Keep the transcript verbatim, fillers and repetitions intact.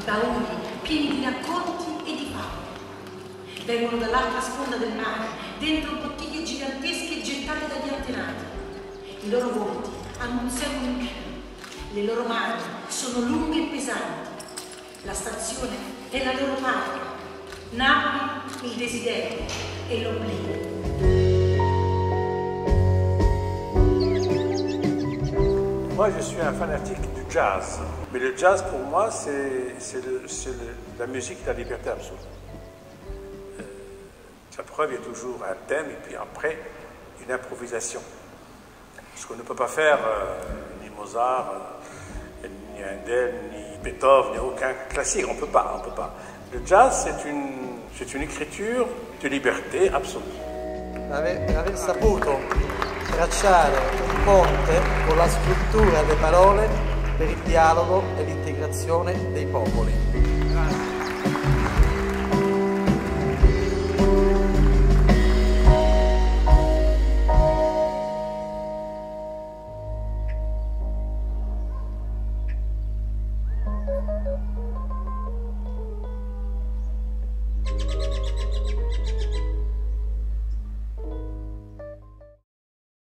bauli pieni di racconti e di favole. Vengono dall'altra sponda del mare, dentro bottiglie gigantesche gettate dagli antenati. I loro volti hanno un secolo in più, le loro mani sono lunghe e pesanti. La stazione è la loro patria, Napoli il desiderio e l'oblio. Moi, je suis un fanatique du jazz. Mais le jazz, pour moi, c'est la musique de la liberté absolue. Euh, la preuve, il y a toujours un thème et puis après, une improvisation. Ce qu'on ne peut pas faire, euh, ni Mozart, euh, ni Handel, ni Beethoven, ni aucun classique. On ne peut pas, on peut pas. Le jazz, c'est une, c'est une écriture de liberté absolue. Aver, aver saputo tracciare un ponte con la scrittura e le parole per il dialogo e l'integrazione dei popoli. Grazie.